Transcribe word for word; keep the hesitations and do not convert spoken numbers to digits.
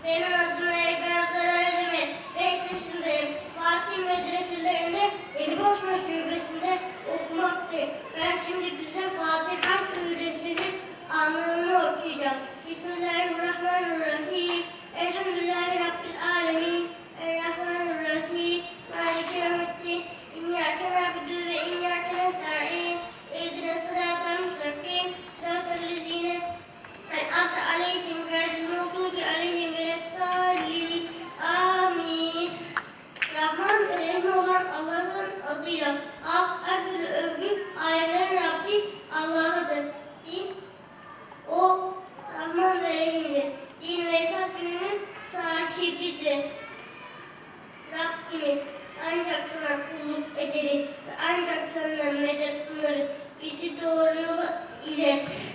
Benim adım Eyüp Özdemir. beş yaşındayım. Fatih medreselerinde Yeni Bosna şubesinde okumaktayım. Ben şimdi size Fatiha suresinin anlamını okuyacağım. Bismillahirrahmanirrahim. Elhamdülillahi Rabbil alemin. Errahmanirrahim. Maliki yevmiddin. İyyâke na'budu ve iyyâke nesta'in. İhdina sıratal müstakim. Sıratal lezîne en'amte aleyhim gayril mağdûbi aleyhim veleddâllîn. Amin. Rahman ve Rahim olan Allah'ın adıyla. Ah, her övgü alemlerin Rabbi Allah'adır. Din, o Rahman ve Rahim'dir. Din ve hesap gününün sahibidir. Rabbimiz ancak sana kulluk ederiz ve ancak senden medet umarız. Bizi doğru yola ilet.